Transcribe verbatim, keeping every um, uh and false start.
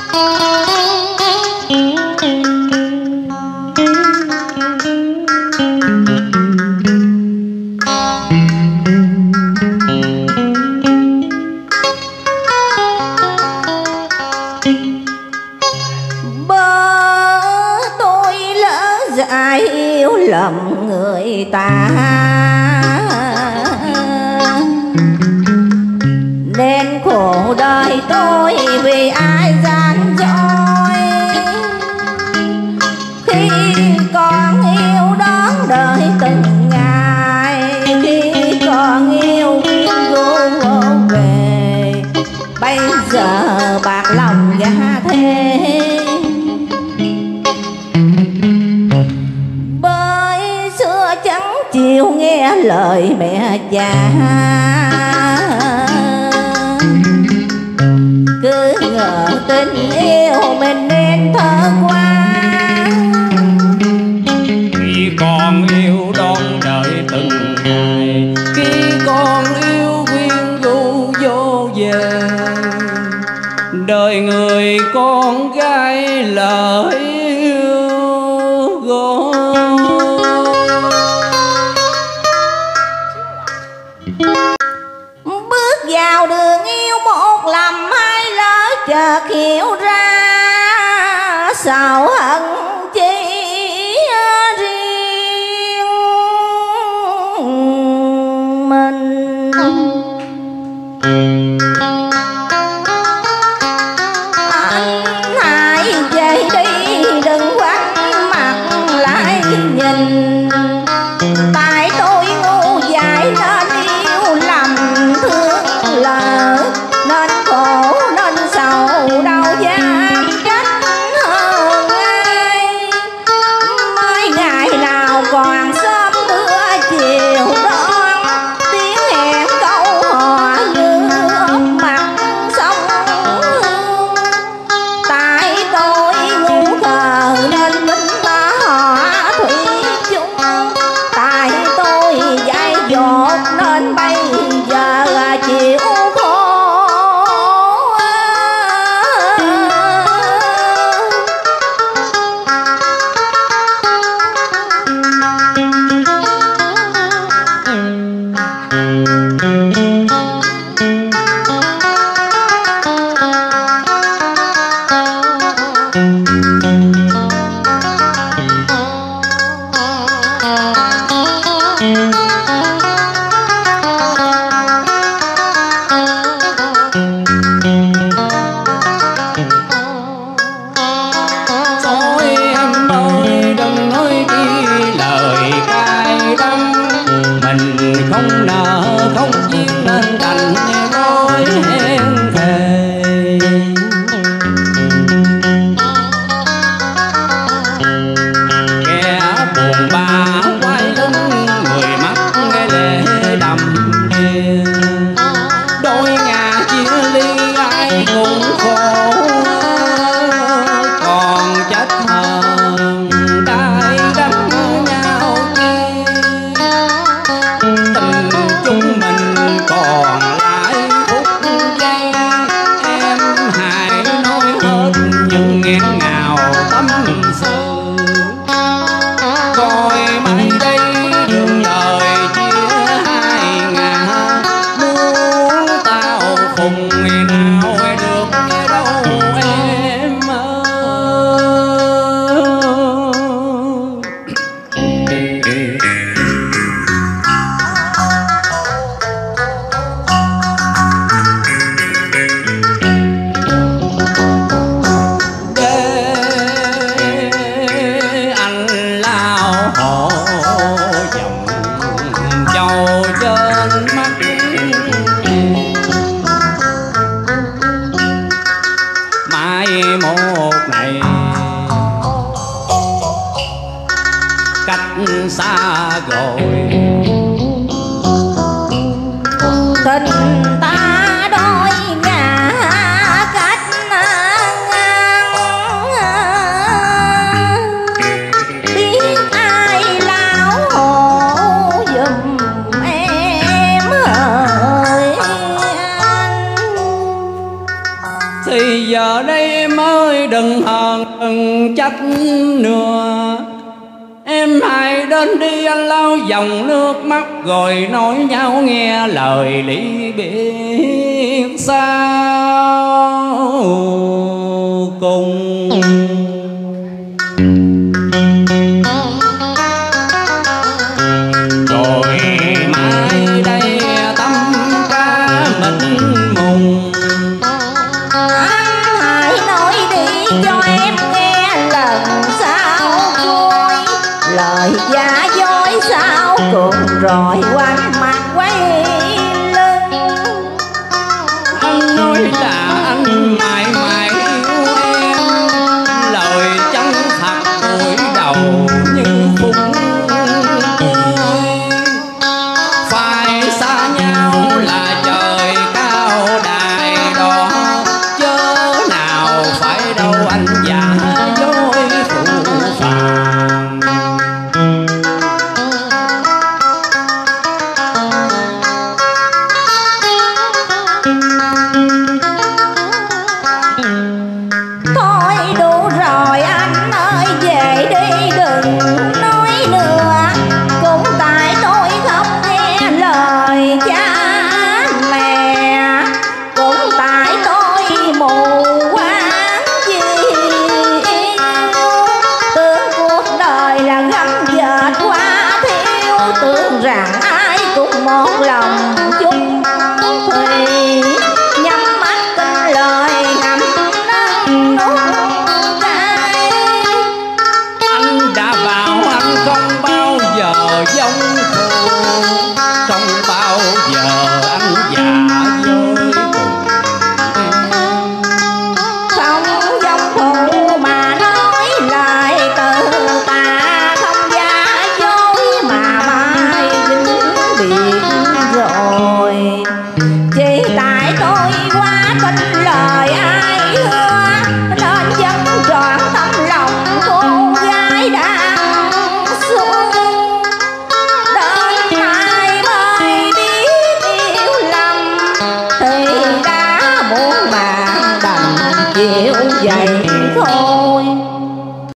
ai yêu lầm người ta, nên khổ đời tôi vì ai gian dối. Khi còn yêu đón đời từng ngày, khi còn yêu vô vô về, bây giờ bạc lòng giá thế. Chiều nghe lời mẹ cha, cứ ngờ tình yêu mình nên thơ qua. Khi còn yêu đón đợi từng ngày, khi còn yêu quyến rũ vô về, đời người con gái lỡ yêu gõ. Bước vào đường yêu một lầm hai lỡ, chợt hiểu ra sầu hận chỉ riêng mình. Anh hãy về đi, đừng quay mặt lại nhìn. Tại tôi ngu dại nên yêu lầm thương lỡ, nên khổ nên sầu đau dám trách hơn ai. Mấy ngày nào còn sớm mưa chiều đón, tiếng hẹn câu hò như ốc mặt sông Hương. Tại tôi ngu khờ nên mình ta họ thủy chung, tại tôi dại dột nên bây giờ chịu khổ. Không nợ không duyên nên đành đôi hẹn thề. Kẻ buồn bã quay lưng, người mắt nghe lệ đầm đìa. Đôi ngà chia ly ai cũng khổ, còn chết hơn tay đắm nhau kia. Tình chúng mình còn lại phút giây, em hãy nói hết những nghẹn ngào tâm sự. Coi mai đây đường đời chia hai ngả, muốn tao cùng ngày nào được nghe đâu em một ngày cách xa rồi. Tình ta đôi ngả cách ngang, biết ai lão hộ giùm em hỡi anh. Thì giờ đây em ơi đừng hờn đừng trách nữa. Em hãy đến đi anh lau dòng nước mắt rồi nói nhau nghe lời ly biệt sao cùng. Rồi mai đây tâm ca mình mùng. Anh hãy nói đi cho em nghe lần sau cuối, lời giả dối sao cùng rồi quanh